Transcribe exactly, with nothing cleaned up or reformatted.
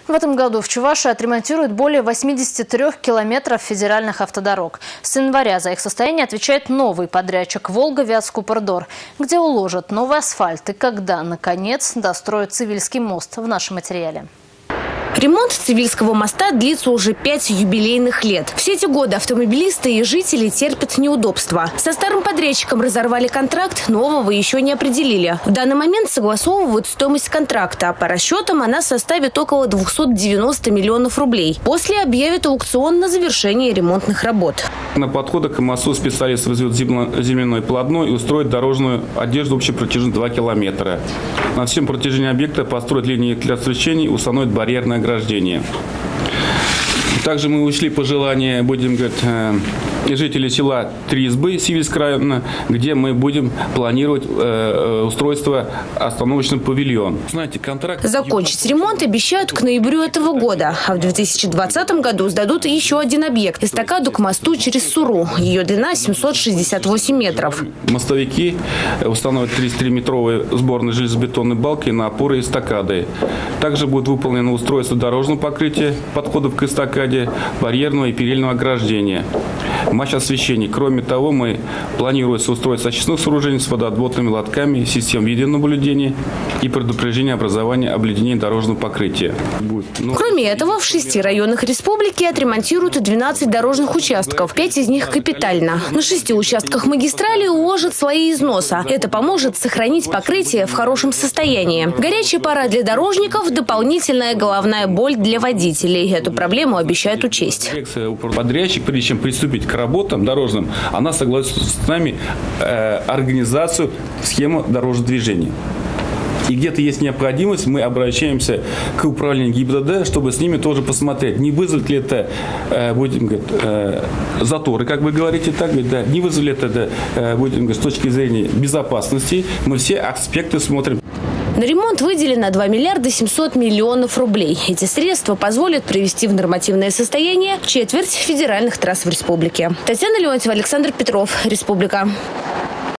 В этом году в Чувашии отремонтируют более восьмидесяти трёх километров федеральных автодорог. С января за их состояние отвечает новый подрядчик «Волга-Вятскупрдор», где уложат новый асфальт и когда, наконец, достроят Цивильский мост. В нашем материале. Ремонт Цивильского моста длится уже пять юбилейных лет. Все эти годы автомобилисты и жители терпят неудобства. Со старым подрядчиком разорвали контракт, нового еще не определили. В данный момент согласовывают стоимость контракта. По расчетам она составит около двухсот девяноста миллионов рублей. После объявят аукцион на завершение ремонтных работ. На подходах к мосту специалист возведет земляной полотно и устроит дорожную одежду общей протяженностью два километра. На всем протяжении объекта построят линии для встречений, установят барьерное ограждение. Также мы учли пожелания, будем говорить, жителей села Три Избы Сивильского района, где мы будем планировать э, устройство остановочного павильона. Знаете, контракт... Закончить ремонт обещают к ноябрю этого года. А в две тысячи двадцатом году сдадут еще один объект – эстакаду к мосту через Суру. Ее длина семьсот шестьдесят восемь метров. Мостовики установят тридцатитрёметровые сборные железобетонные балки на опоры эстакады. Также будет выполнено устройство дорожного покрытия подходов к эстакаде, барьерного и перильного ограждения. Матч освещения. Кроме того, мы планируется устройство очистных сооружений с водоотводными лотками, систем видеонаблюдения и предупреждения образования обледенения дорожного покрытия. Ну, Кроме этого, в шести районах республики отремонтируют двенадцать дорожных участков. Пять из них капитально. На шести участках магистрали уложат слои износа. Это поможет сохранить покрытие в хорошем состоянии. Горячая пора для дорожников – дополнительная головная боль для водителей. Эту проблему обещают учесть. Подрядчик, прежде чем приступить к работам дорожным, она согласится с нами э, организацию схемы дорожного движения. И где-то есть необходимость, мы обращаемся к управлению ГИБДД, чтобы с ними тоже посмотреть, не вызовет ли это, э, будем говорить, э, заторы, как вы говорите, так, да, не вызовет ли это, э, будем говорить, с точки зрения безопасности. Мы все аспекты смотрим. На ремонт выделено два миллиарда семьсот миллионов рублей. Эти средства позволят привести в нормативное состояние четверть федеральных трасс в республике. Татьяна Леонтьева, Александр Петров, Республика.